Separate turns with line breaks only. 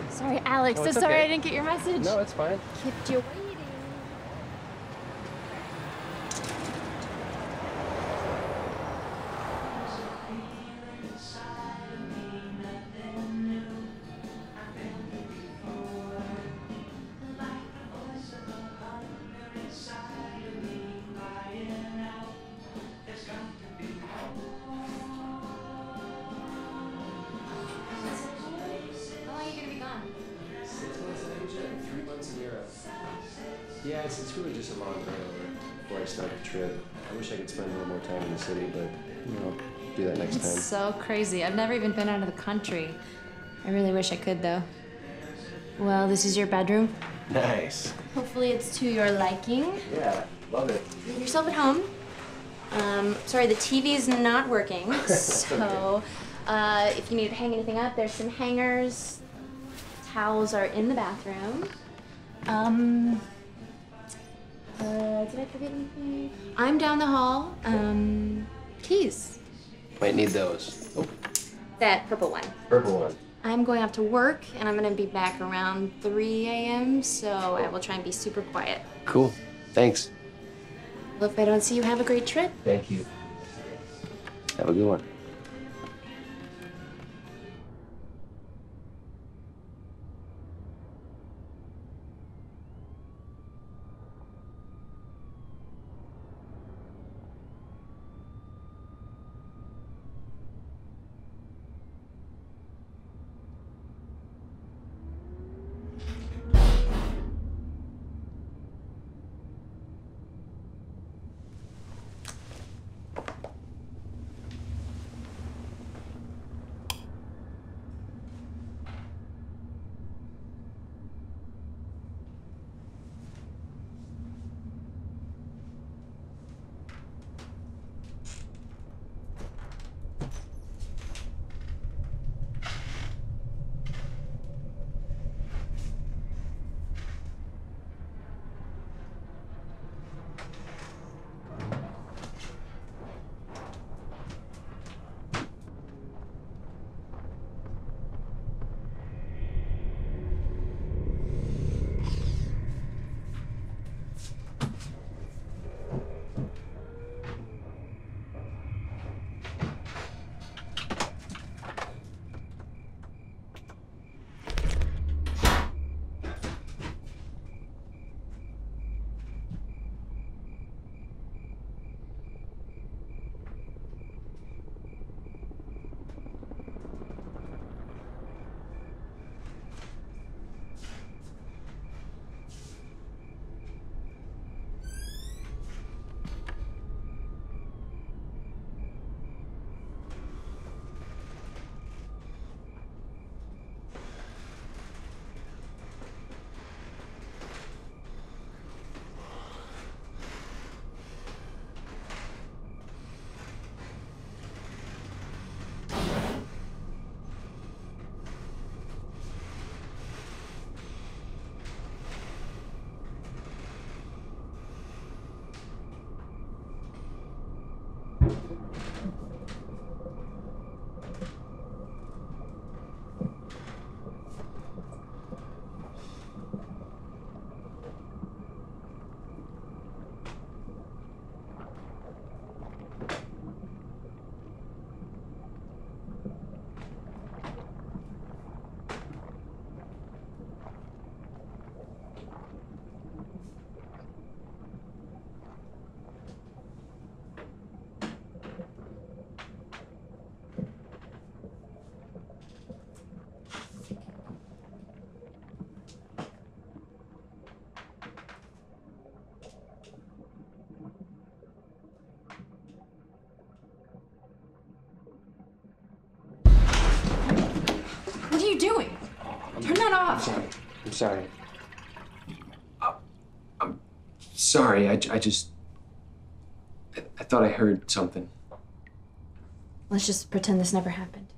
Sorry, Alex.
No,
So
it's
sorry
okay.
I didn't get your message.
No, it's fine.
Kept you waiting. How long are you gonna be gone?
6 months in Asia and 3 months in Europe. Yeah, it's really just a long layover before I start the trip. I wish I could spend a little more time in the city, but, you know, do that next time.
It's so crazy. I've never even been out of the country. I really wish I could, though. Well, this is your bedroom.
Nice.
Hopefully it's to your liking.
Yeah, love it.
Leave yourself at home. Sorry, the TV is not working. So, if you need to hang anything up, there's some hangers. Towels are in the bathroom. Did I forget anything? I'm down the hall. Keys.
Might need those. Oh,
That purple one.
purple one.
I'm going off to work, and I'm gonna be back around 3 a.m., so I will try and be super quiet.
Cool. Thanks.
Well, if I don't see you, have a great trip.
Thank you. Have a good one.
What are you doing? Turn that off.
I'm sorry. I'm sorry. I thought I heard something.
Let's just pretend this never happened.